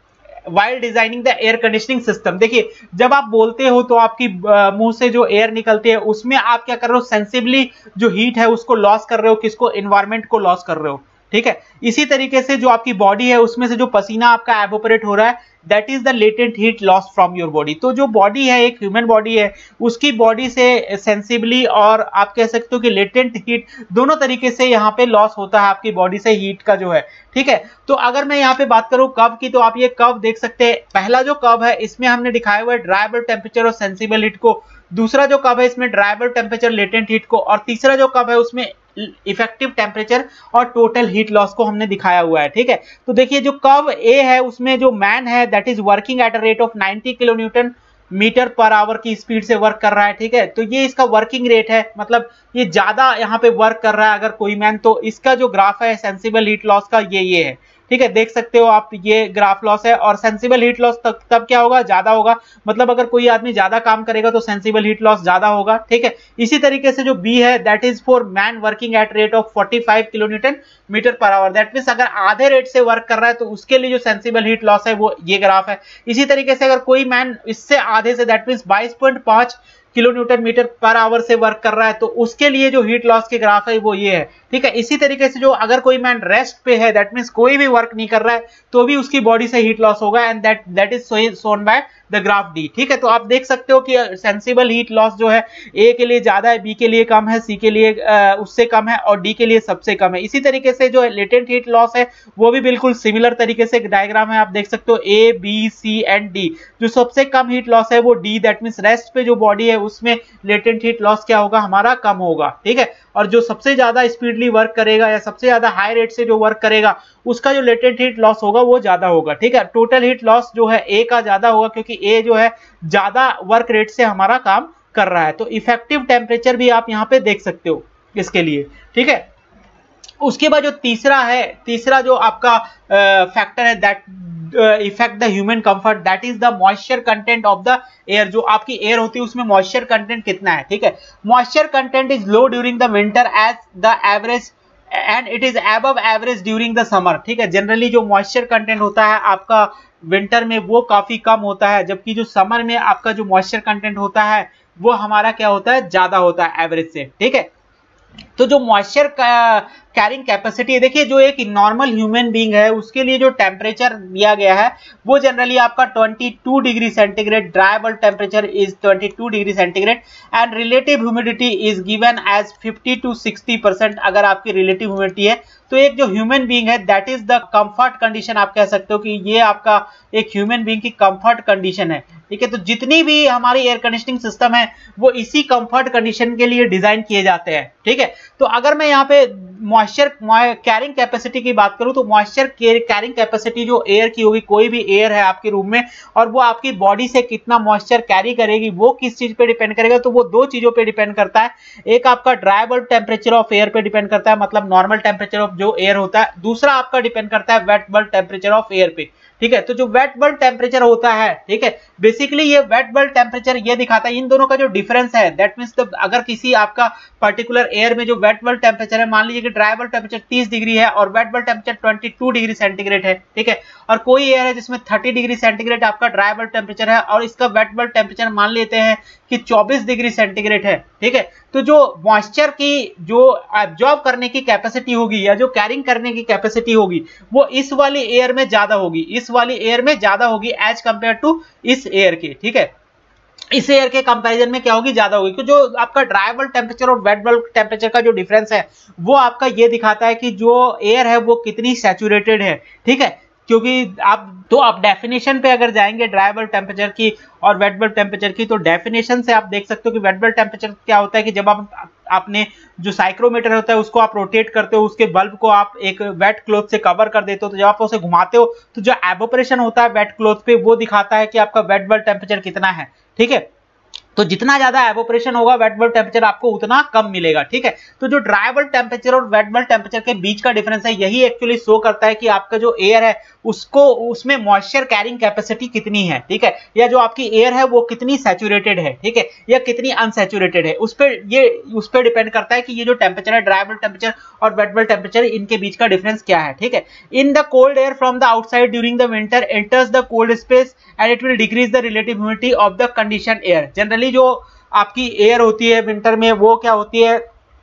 while designing the air conditioning system. देखिए जब आप बोलते हो तो आपकी मुंह से जो एयर निकलती है उसमें आप क्या कर रहे हो, सेंसिबली जो हीट है उसको लॉस कर रहे हो, किसको, एनवायरमेंट को लॉस कर रहे हो, ठीक है। इसी तरीके से जो आपकी बॉडी है उसमें से जो पसीना आपका एवोपरेट हो रहा है that is the latent heat loss from your body. तो जो बॉडी है एक ह्यूमन बॉडी है उसकी बॉडी से सेंसिबली और आप कह सकते हो कि लेटेंट हीट दोनों तरीके से यहाँ पे लॉस होता है आपकी बॉडी से हीट का जो है, ठीक है। तो अगर मैं यहाँ पे बात करूं कर्व की तो आप ये कर्व देख सकते हैं। पहला जो कर्व है इसमें हमने दिखाया हुआ है ड्राइबल टेम्परेचर और सेंसिबल हीट को, दूसरा जो कर्व है इसमें ड्राइबल टेम्परेचर लेटेंट हीट को, और तीसरा जो कर्व है उसमें इफेक्टिव टेम्परेचर और टोटल हीट लॉस को हमने दिखाया हुआ है, ठीक है। तो देखिए जो कर्व ए है उसमें जो मैन है that is working at a rate of ninety kilo newton metre per hour की स्पीड से वर्क कर रहा है, ठीक है। तो ये इसका वर्किंग रेट है, मतलब ये ज्यादा यहाँ पे वर्क कर रहा है अगर कोई मैन, तो इसका जो ग्राफ है सेंसिबल हीट लॉस का ये ये है, ठीक है। देख सकते हो आप ये ग्राफ लॉस है और सेंसिबल हीट लॉस तब तब क्या होगा, ज्यादा होगा, मतलब अगर कोई आदमी ज्यादा काम करेगा तो सेंसिबल हीट लॉस ज्यादा होगा, ठीक है। इसी तरीके से जो बी है that is for man working at rate of पैंतालीस kilo newton metre per hour, that means अगर आधे रेट से वर्क कर रहा है तो उसके लिए जो सेंसिबल हीट लॉस है वो ये ग्राफ है। इसी तरीके से अगर कोई मैन इससे आधे से दैट मींस बाईस पॉइंट पाँच kilo newton metre per hour से वर्क कर रहा है तो उसके लिए जो हीट लॉस के ग्राफ है वो ये है, ठीक है। इसी तरीके से जो अगर कोई मैन रेस्ट पे है दैट मींस कोई भी वर्क नहीं कर रहा है तो भी उसकी बॉडी से हीट लॉस होगा and that that is shown by the graph D, ठीक है। तो आप देख सकते हो कि सेंसिबल हीट लॉस जो है ए के लिए ज्यादा है, बी के लिए कम है, सी के लिए आ, उससे कम है और डी के लिए सबसे कम है। इसी तरीके से जो लेटेंट हीट लॉस है वो भी बिल्कुल सिमिलर तरीके से डायग्राम है, आप देख सकते हो A B C and D. जो सबसे कम हीट लॉस है वो डी, दैट मींस रेस्ट पे जो बॉडी है उसमें लेटेंट हीट लॉस क्या होगा, हमारा कम होगा, ठीक है। और जो सबसे ज्यादा स्पीडली वर्क करेगा या सबसे ज्यादा हाई रेट से जो वर्क करेगा उसका जो लेटेंट हीट लॉस होगा वो ज्यादा होगा, ठीक है। टोटल हीट लॉस जो है ए का ज्यादा होगा क्योंकि ए जो है ज्यादा वर्क रेट से हमारा काम कर रहा है। तो इफेक्टिव टेम्परेचर भी आप यहाँ पे देख सकते हो इसके लिए, ठीक है। उसके बाद जो तीसरा है, तीसरा जो आपका फैक्टर है that effect the human comfort, that is the moisture content of the air. जो आपकी एयर होती है उसमें मॉइस्चर कंटेंट कितना है, ठीक है। Moisture content is low during the winter as the average and it is above average during the summer, ठीक है। जनरली जो मॉइस्चर कंटेंट होता है आपका विंटर में वो काफी कम होता है, जबकि जो समर में आपका जो मॉइस्चर कंटेंट होता है वो हमारा क्या होता है, ज्यादा होता है एवरेज से, ठीक है। तो जो मॉइस्चर कैरिंग कैपेसिटी है, देखिए जो एक नॉर्मल ह्यूमन बीइंग है उसके लिए जो टेम्परेचर दिया गया है वो जनरली आपका बाईस degree centigrade, dry bulb temperature is बाईस degree centigrade and relative humidity is given as fifty to sixty percent अगर आपकी रिलेटिव ह्यूमिडिटी है। तो एक जो ह्यूमन बीइंग है that is the comfort condition, आप कह सकते हो कि ये आपका एक ह्यूमन बीइंग की कंफर्ट कंडीशन है, ठीक है। तो जितनी भी हमारी एयर कंडीशनिंग सिस्टम है वो इसी कंफर्ट कंडीशन के लिए डिजाइन किए जाते हैं, ठीक है। तो अगर मैं यहाँ पे मॉइस्चर कैरिंग कैपेसिटी की बात करूं तो मॉइस्चर कैरिंग कैपेसिटी जो एयर की होगी, कोई भी एयर है आपके रूम में और वो आपकी बॉडी से कितना मॉइस्चर कैरी करेगी वो किस चीज पे डिपेंड करेगा, तो वो दो चीजों पे डिपेंड करता है। एक आपका dry bulb temperature of air पे डिपेंड करता है, मतलब नॉर्मल टेम्परेचर ऑफ जो एयर होता है, दूसरा आपका डिपेंड करता है wet bulb temperature of air पे, ठीक है। तो जो वेट बल्ब टेम्परेचर होता है, ठीक है, बेसिकली ये वेट बल्ब टेम्परेचर ये दिखाता है इन दोनों का जो डिफरेंस है, दैट मींस अगर किसी आपका पर्टिकुलर एयर में जो वेट बल्ब टेम्परेचर है, मान लीजिए कि ड्राई बल्ब टेम्परेचर तीस डिग्री है और वेट बल्ब टेम्परेचर बाईस डिग्री सेंटीग्रेड है, ठीक है। और कोई एयर है जिसमें तीस डिग्री सेंटीग्रेड आपका ड्राई बल्ब टेम्परेचर है और इसका वेट बल्ब टेम्परेचर मान लेते हैं कि चौबीस डिग्री सेंटीग्रेड है, ठीक है। तो जो मॉइस्चर की जो एब्जॉर्ब करने की कैपेसिटी होगी या जो कैरिंग करने की कैपेसिटी होगी वो इस वाली एयर में ज्यादा होगी, इस वाली एयर में ज्यादा होगी एज कंपेयर टू इस एयर के, ठीक है। इस एयर के कंपैरिजन में क्या होगी, ज्यादा होगी, क्योंकि जो आपका ड्राई बल्ब टेम्परेचर और वेट बल्ब टेम्परेचर का जो डिफरेंस है वो आपका ये दिखाता है कि जो एयर है वो कितनी सैचुरेटेड है, ठीक है। क्योंकि आप तो आप डेफिनेशन पे अगर जाएंगे ड्राई बल्ब टेम्परेचर की और वेट बल्ब टेम्परेचर की, तो डेफिनेशन से आप देख सकते हो कि वेट बल्ब टेम्परेचर क्या होता है कि जब आप आपने जो साइक्रोमीटर होता है उसको आप रोटेट करते हो, उसके बल्ब को आप एक वेट क्लॉथ से कवर कर देते हो, तो जब आप उसे घुमाते हो तो जो एवोपरेशन होता है वेट क्लॉथ पे वो दिखाता है कि आपका वेट बल्ब टेम्परेचर कितना है, ठीक है। तो जितना ज्यादा एवोपरेशन होगा वेट बल्ब टेम्परेचर आपको उतना कम मिलेगा, ठीक है। तो जो ड्राई बल्ब टेम्परेचर और वेट बल्ब टेम्परेचर के बीच का डिफरेंस है, यही एक्चुअली शो करता है कि आपका जो एयर है उसको उसमें मॉइस्चर कैरिंग कैपेसिटी कितनी है, ठीक है, या जो आपकी एयर है वो कितनी सैचुरेटेड है, ठीक है, या कितनी अनसैचुरेटेड है। उस पर ये उस पर डिपेंड करता है कि ये जो टेम्परेचर है ड्राई बल्ब टेम्परेचर और वेट बल्ब टेम्परेचर, इनके बीच का डिफरेंस क्या है, ठीक है। In the cold air from the outside during the winter enters the cold space and it will decrease the relative humidity of the condition air. Generally जो आपकी एयर होती है विंटर में वो क्या होती है,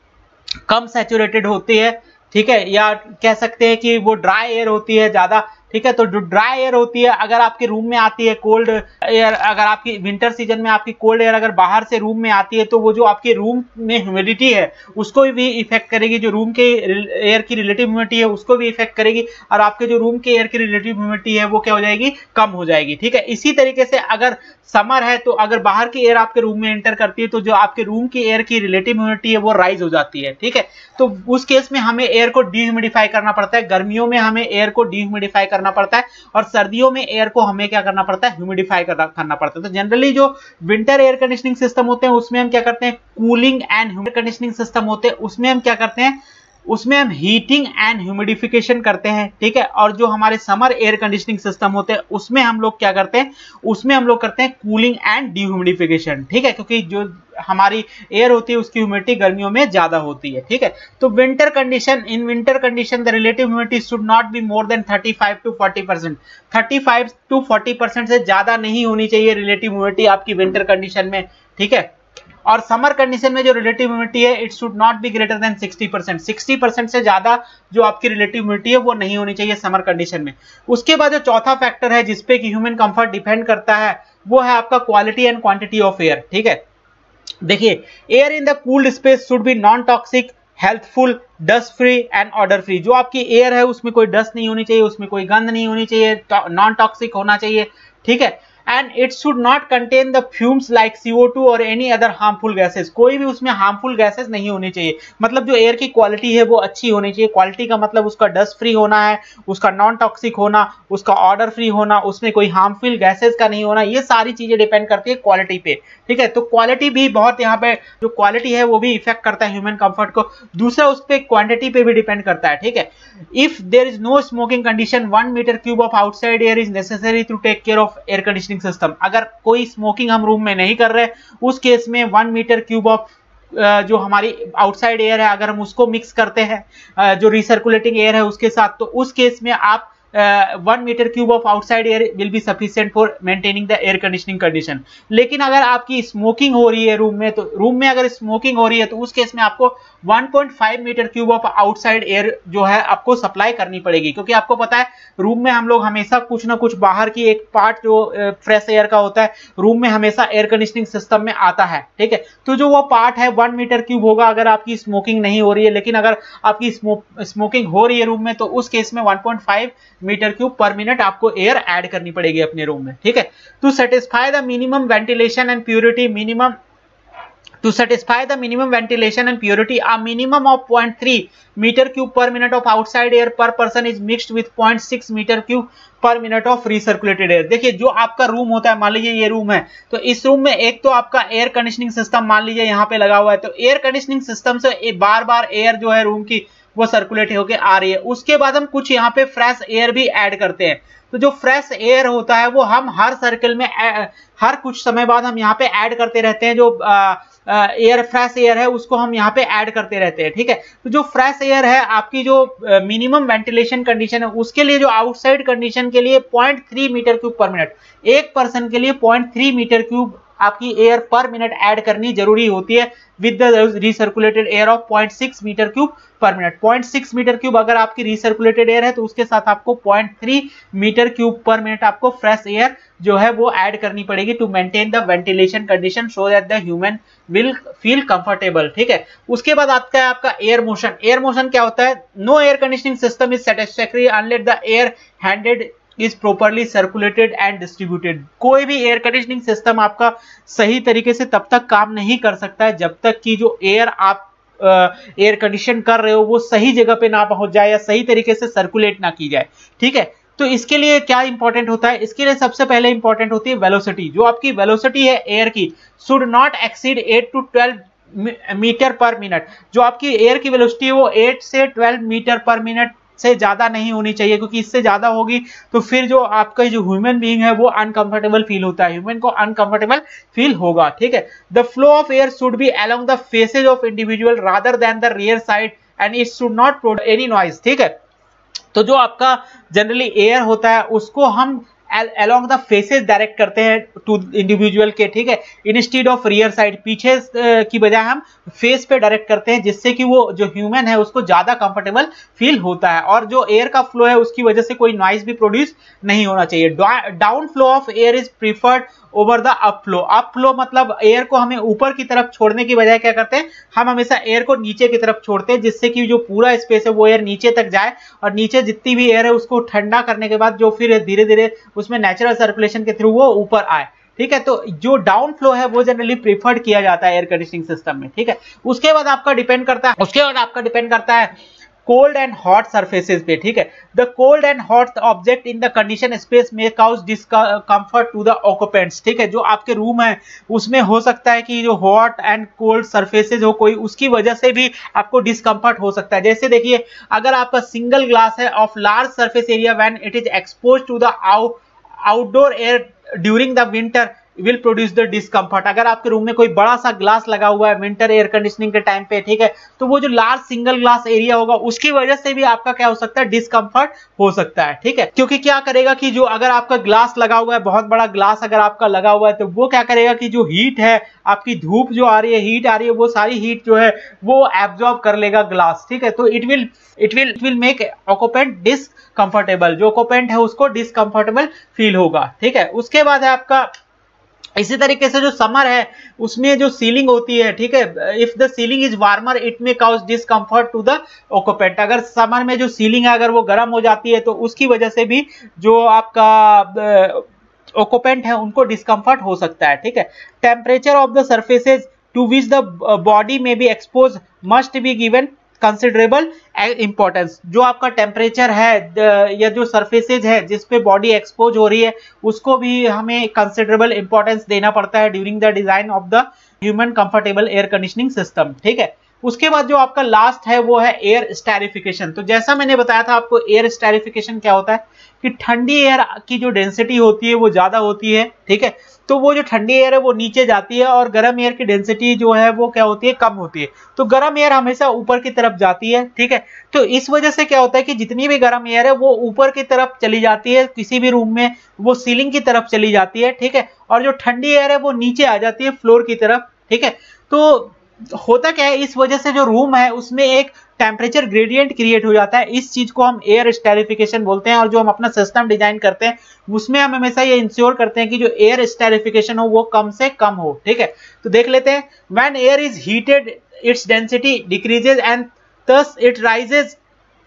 कम सैचुरेटेड होती है, ठीक है, या कह सकते हैं कि वो ड्राई एयर होती है ज्यादा, ठीक है। तो जो ड्राई एयर होती है अगर आपके रूम में आती है, कोल्ड एयर अगर आपकी विंटर सीजन में आपकी कोल्ड एयर अगर बाहर से रूम में आती है तो वो जो आपके रूम में ह्यूमिडिटी है उसको भी इफेक्ट करेगी, जो रूम के एयर की रिलेटिव ह्यूमिडिटी है उसको भी इफेक्ट करेगी, और आपके जो रूम के एयर की रिलेटिव ह्यूमिडिटी है वो क्या हो जाएगी, कम हो जाएगी, ठीक है। इसी तरीके से अगर समर है तो अगर बाहर की एयर आपके रूम में एंटर करती है तो जो आपके रूम की एयर की रिलेटिव ह्यूमिडिटी है वो राइज हो जाती है, ठीक है। तो उस केस में हमें एयर को डीह्यूमिडिफाई करना पड़ता है, गर्मियों में हमें एयर को डीह्यूमिडिफाई करना पड़ता है और सर्दियों में एयर को हमें क्या करना पड़ता है, ह्यूमिडिफाई करना पड़ता है। तो जनरली जो विंटर एयर कंडीशनिंग सिस्टम होते हैं उसमें हम क्या करते हैं, cooling and humid conditioning system होते हैं उसमें हम क्या करते हैं, उसमें हम हीटिंग एंड ह्यूमिडिफिकेशन करते हैं, ठीक है। और जो हमारे समर एयर कंडीशनिंग सिस्टम होते हैं उसमें हम लोग क्या करते हैं, उसमें हम लोग करते हैं कूलिंग एंड डीह्यूमिडिफिकेशन, ठीक है, क्योंकि जो हमारी एयर होती है उसकी ह्यूमिडिटी गर्मियों में ज्यादा होती है, ठीक है। तो winter condition, in winter condition the relative humidity should not be more than thirty five to forty percent, thirty five to forty percent से ज्यादा नहीं होनी चाहिए रिलेटिव ह्यूमिडिटी आपकी विंटर कंडीशन में, ठीक है। और समर कंडीशन में जो रिलेटिव ह्यूमिडिटी है it should not be greater than sixty percent, sixty percent से ज्यादा जो आपकी रिलेटिव ह्यूमिडिटी है वो नहीं होनी चाहिए समर कंडीशन में। उसके बाद जो चौथा फैक्टर है जिसपे कि ह्यूमन कंफर्ट डिपेंड करता है वो है आपका quality and quantity of air, ठीक है। देखिए, air in the cooled space should be non toxic, healthful, dust free and odour free. जो आपकी एयर है उसमें कोई डस्ट नहीं होनी चाहिए, उसमें कोई गंध नहीं होनी चाहिए, नॉन टॉक्सिक होना चाहिए, ठीक है। And it should not contain the fumes like C O two or any other harmful gases, कोई भी उसमें हार्मफुल गैसेस नहीं होनी चाहिए। मतलब जो एयर की क्वालिटी है वो अच्छी होनी चाहिए, क्वालिटी का मतलब उसका डस्ट फ्री होना है, उसका नॉन टॉक्सिक होना, उसका ऑर्डर फ्री होना, उसमें कोई हार्मफुल गैसेस का नहीं होना, ये सारी चीजें डिपेंड करती है क्वालिटी पे, ठीक है। तो क्वालिटी भी बहुत यहाँ पे जो क्वालिटी है वो भी इफेक्ट करता है ह्यूमन कंफर्ट को। दूसरा उस पर क्वांटिटी पे भी डिपेंड करता है, ठीक है। If there is no smoking condition one metre cube of outside air is necessary to take care of air conditioning system. अगर कोई स्मोकिंग हम रूम में नहीं कर रहे उस केस में वन मीटर क्यूब ऑफ जो हमारी आउटसाइड एयर है अगर हम उसको मिक्स करते हैं जो रिसर्कुलेटिंग एयर है उसके साथ, तो उस केस में आप one metre cube of outside air will be sufficient for maintaining the air conditioning condition. लेकिन अगर आपकी स्मोकिंग हो रही है रूम में, तो रूम में अगर स्मोकिंग हो रही है तो उस केस में आपको one point five metre cube of outside air जो है आपको सप्लाई करनी पड़ेगी, क्योंकि आपको पता है रूम में हम लोग हमेशा कुछ ना कुछ बाहर की एक पार्ट जो फ्रेश एयर का होता है रूम में हमेशा एयर कंडीशनिंग सिस्टम में आता है, ठीक है। तो जो वो पार्ट है वन मीटर क्यूब होगा अगर आपकी स्मोकिंग नहीं हो रही है। लेकिन अगर आपकी स्मोकिंग हो रही है रूम में तो उस केस में one point five metre cube per minute आपको एयर ऐड करनी पड़ेगी अपने रूम में, ठीक है। To satisfy the minimum ventilation and purity minimum To satisfy the minimum ventilation and purity, a minimum of zero point three meter cube per minute of outside air per person is mixed with zero point six meter cube per minute of recirculated air। देखिए, जो आपका room होता है, मान लीजिए ये room है, तो इस रूम में एक तो आपका एयर कंडीशनिंग सिस्टम मान लीजिए यहाँ पे लगा हुआ है, तो एयर कंडीशनिंग सिस्टम से बार बार एयर जो है रूम की वो सर्कुलेट होकर आ रही है। उसके बाद हम कुछ यहाँ पे फ्रेश एयर भी ऐड करते हैं। तो जो फ्रेश एयर होता है वो हम हर सर्कल में हर कुछ समय बाद हम यहाँ पे ऐड करते रहते हैं। जो एयर फ्रेश एयर है उसको हम यहाँ पे ऐड करते रहते हैं, ठीक है। तो जो फ्रेश एयर है आपकी जो मिनिमम वेंटिलेशन कंडीशन है उसके लिए जो आउटसाइड कंडीशन के लिए point three metre cube per minute, एक पर्सन के लिए पॉइंट थ्री मीटर क्यूब आपकी एयर पर मिनट ऐड करनी जरूरी होती है with the recirculated air of point six metre cube per minute. Point six metre cube अगर आपकी रिसर्कुलेटेड एयर है तो उसके साथ आपको point three metre cube per minute आपको फ्रेश एयर जो है वो ऐड करनी पड़ेगी to maintain the ventilation condition so that the human will feel comfortable, ठीक है। उसके बाद आता है आपका एयर मोशन। एयर मोशन क्या होता है? No air conditioning system is satisfactory unless the air handed is properly circulated and distributed. कोई भी एयर कंडीशनिंग सिस्टम आपका सही तरीके से तब तक काम नहीं कर सकता है जब तक कि जो एयर आप एयर कंडीशन कर रहे हो वो सही जगह पे ना पहुंच जाए या सही तरीके से सर्कुलेट ना की जाए, ठीक है। तो इसके लिए क्या इंपॉर्टेंट होता है, इसके लिए सबसे पहले इंपॉर्टेंट होती है वेलोसिटी। जो आपकी वेलोसिटी है एयर की should not exceed eight to twelve metre per minute. जो आपकी एयर की वेलोसिटी है वो एट से ट्वेल्व मीटर पर मिनट से ज्यादा नहीं होनी चाहिए, क्योंकि इससे ज्यादा होगी तो फिर जो आपका जो ह्यूमन बीइंग है वो अनकंफर्टेबल फील होता है, ह्यूमन को अनकंफर्टेबल फील होगा, ठीक है। The flow of air should be along the faces of individual rather than the rear side and it should not produce any noise, ठीक है। तो जो आपका जनरली एयर होता है उसको हम along the faces डायरेक्ट करते हैं टू इंडिविजुअल के, ठीक है, इंस्टेड ऑफ रियर साइड, पीछे की बजाय हम फेस पे डायरेक्ट करते हैं, जिससे कि वो जो ह्यूमन है उसको ज्यादा कंफर्टेबल फील होता है और जो एयर का फ्लो है उसकी वजह से कोई नॉइज भी प्रोड्यूस नहीं होना चाहिए। Down flow of air is preferred over the up flow. Up flow मतलब एयर को हमें ऊपर की तरफ छोड़ने की बजाय क्या करते हैं, हम हमेशा एयर को नीचे की तरफ छोड़ते हैं, जिससे कि जो पूरा स्पेस है वो एयर नीचे तक जाए और नीचे जितनी भी एयर है उसको ठंडा करने के बाद जो फिर धीरे धीरे उसमें नेचुरल सर्कुलेशन के थ्रू वो ऊपर आए, ठीक है। तो जो डाउन फ्लो है वो जनरली प्रीफर्ड किया जाता है एयर कंडीशनिंग सिस्टम में, ठीक है। उसके बाद आपका डिपेंड करता है उसके बाद आपका डिपेंड करता है कोल्ड एंड हॉट सरफेसेस पे, ठीक है। The cold and hot object in the condition space में cause discomfort to the occupants, ठीक है। जो आपके रूम है उसमें हो सकता है कि जो हॉट एंड कोल्ड सरफेसेस हो कोई, उसकी वजह से भी आपको डिस्कम्फर्ट हो सकता है। जैसे देखिए, अगर आपका सिंगल ग्लास है of large surface area when it is exposed to the outdoor air during the winter will produce the discomfort. अगर आपके रूम में कोई बड़ा सा ग्लास लगा हुआ है विंटर एयर कंडीशनिंग के टाइम पे, ठीक है, तो वो जो लार्ज सिंगल ग्लास एरिया होगा उसकी वजह से भी आपका क्या हो सकता है, डिस्कम्फर्ट हो सकता है, ठीक है। क्योंकि क्या करेगा कि जो अगर आपका ग्लास लगा हुआ है, बहुत बड़ा ग्लास अगर आपका लगा हुआ है, तो वो क्या करेगा कि जो हीट है, आपकी धूप जो आ रही है, हीट आ रही है, वो सारी हीट जो है वो एब्जॉर्ब कर लेगा ग्लास, ठीक है। तो it will it will it will make occupant discomfortable, जो ऑक्युपेंट है उसको डिसकंफर्टेबल फील होगा, ठीक है। उसके बाद है आपका इसी तरीके से जो समर है उसमें जो सीलिंग होती है, ठीक है, if the ceiling is warmer it may cause discomfort to the occupant. अगर समर में जो सीलिंग है अगर वो गर्म हो जाती है तो उसकी वजह से भी जो आपका ऑक्युपेंट है उनको डिस्कम्फर्ट हो सकता है, ठीक है। Temperature of the surfaces to which the body may be expose must be given considerable importance. जो आपका टेम्परेचर है या जो सरफेसेज है जिस पे बॉडी एक्सपोज हो रही है उसको भी हमें कंसिडरेबल इंपॉर्टेंस देना पड़ता है during the design of the human comfortable air conditioning system, ठीक है। उसके बाद जो आपका लास्ट है वो है एयर स्टेरिफिकेशन। तो जैसा मैंने बताया था आपको, एयर स्टेरिफिकेशन क्या होता है कि ठंडी एयर की जो डेंसिटी होती है वो ज्यादा होती है, ठीक है। तो वो जो ठंडी एयर है वो नीचे जाती है और गर्म एयर की डेंसिटी जो है वो क्या होती है, कम होती है। तो गर्म एयर हमेशा ऊपर की तरफ जाती है, ठीक है। तो इस वजह से क्या होता है कि जितनी भी गर्म एयर है वो ऊपर की तरफ चली जाती है, किसी भी रूम में वो सीलिंग की तरफ चली जाती है, ठीक है। और जो ठंडी एयर है वो नीचे आ जाती है फ्लोर की तरफ, ठीक है। तो होता क्या है, इस वजह से जो रूम है उसमें एक टेम्परेचर ग्रेडियंट क्रिएट हो जाता है। इस चीज को हम एयर स्टेरिफिकेशन बोलते हैं। और जो हम अपना सिस्टम डिजाइन करते हैं उसमें हम हमेशा ये इंश्योर करते हैं कि जो एयर स्टेरिफिकेशन हो वो कम से कम हो, ठीक है। तो देख लेते हैं, when air is heated its density decreases and thus it rises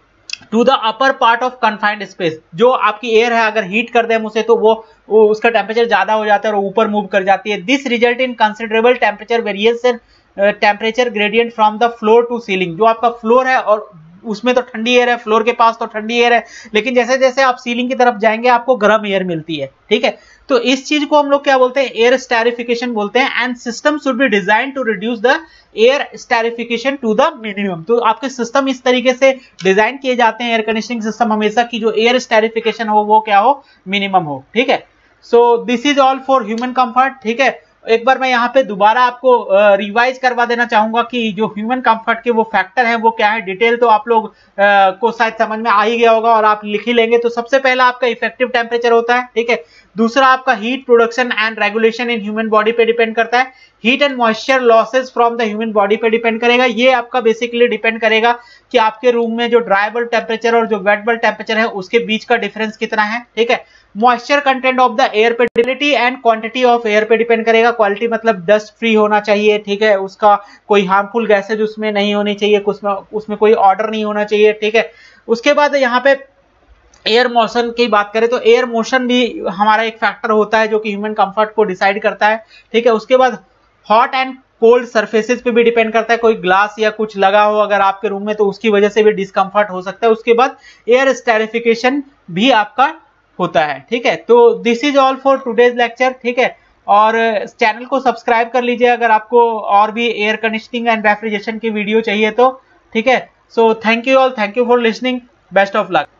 to the upper part of confined space. जो आपकी एयर है अगर हीट कर दे हम उसे तो वो, वो उसका टेम्परेचर ज्यादा हो जाता है और ऊपर मूव कर जाती है। This result in considerable temperature variation temperature gradient from the floor to ceiling. जो आपका फ्लोर है और उसमें तो ठंडी एयर है, फ्लोर के पास तो ठंडी एयर है, लेकिन जैसे जैसे आप सीलिंग की तरफ जाएंगे आपको गर्म एयर मिलती है, ठीक है। तो इस चीज को हम लोग क्या बोलते हैं, एयर स्टेरिफिकेशन बोलते हैं। And system should be design to reduce the air stratification to the minimum. तो आपके सिस्टम इस तरीके से डिजाइन किए जाते हैं एयर कंडीशनिंग सिस्टम हमेशा की जो एयर स्टेरिफिकेशन हो वो क्या हो, मिनिमम हो, ठीक है। So this is all for human comfort, ठीक है। एक बार मैं यहाँ पे दोबारा आपको रिवाइज करवा देना चाहूंगा कि जो ह्यूमन कंफर्ट के वो फैक्टर हैं वो क्या है। डिटेल तो आप लोग आ, को शायद समझ में आ ही गया होगा और आप लिख ही लेंगे। तो सबसे पहला आपका इफेक्टिव टेम्परेचर होता है, ठीक है। दूसरा आपका heat production and regulation in human body पे डिपेंड करता है। Heat and moisture losses from the human body पे डिपेंड करेगा। ये आपका बेसिकली डिपेंड करेगा कि आपके रूम में जो ड्राई बल्ब टेम्परेचर और जो वेट बल्ब टेम्परेचर है उसके बीच का डिफरेंस कितना है, ठीक है। Moisture content of the air पे quality and quantity of air पे डिपेंड करेगा। क्वालिटी मतलब डस्ट फ्री होना चाहिए, ठीक है, उसका कोई हार्मफुल गैसेज उसमें नहीं होनी चाहिए, उसमें उसमें कोई ऑर्डर नहीं होना चाहिए, ठीक है। उसके बाद यहाँ पे एयर मोशन की बात करें तो एयर मोशन भी हमारा एक फैक्टर होता है जो कि ह्यूमन कंफर्ट को डिसाइड करता है, ठीक है। उसके बाद हॉट एंड कोल्ड सरफेसेस पे भी डिपेंड करता है। कोई ग्लास या कुछ लगा हो अगर आपके रूम में तो उसकी वजह से भी डिस्कम्फर्ट हो सकता है। उसके बाद एयर स्टेरिफिकेशन भी आपका होता है। ठीक है, तो this is all for today's lecture. ठीक है, और चैनल को सब्सक्राइब कर लीजिए अगर आपको और भी एयर कंडीशनिंग एंड रेफ्रिजरेशन की वीडियो चाहिए तो। ठीक है, so thank you all, thank you for listening, best of luck.